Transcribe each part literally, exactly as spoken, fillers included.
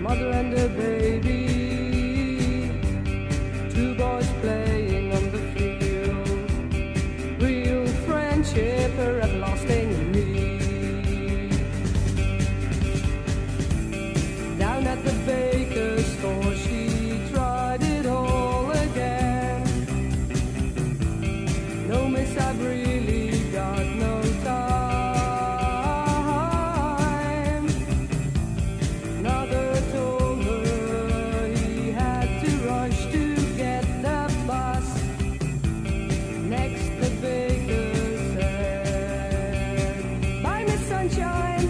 mother and a baby, two boys playing on the field, real friendship, her everlasting need. Down at the baker's store she tried it all again. No miss, I've really got no time. Another told her he had to rush to get the bus. Next the baker said, bye Miss Sunshine.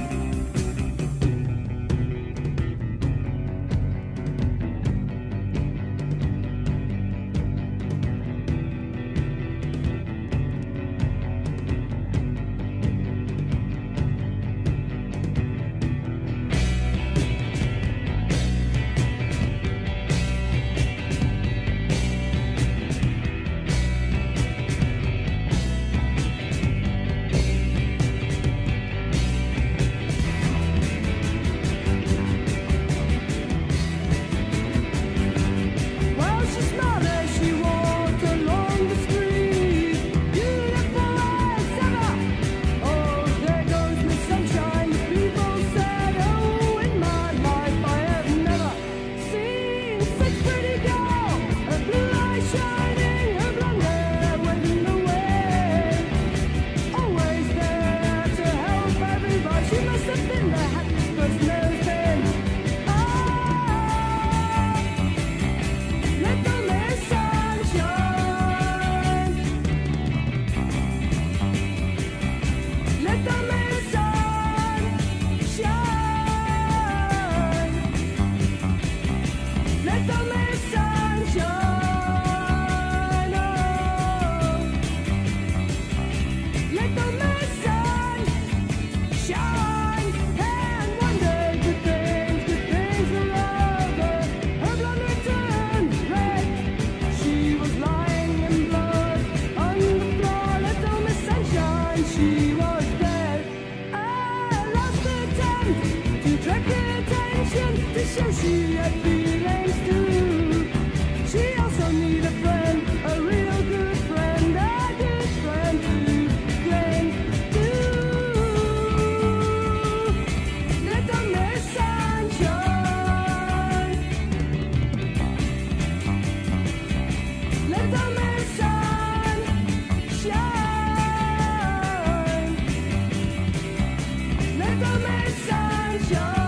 So she had feelings too. She also needed a friend, a real good friend, a good friend to cling to. Little Miss Sunshine, Little Miss Sunshine, Little Miss Sunshine.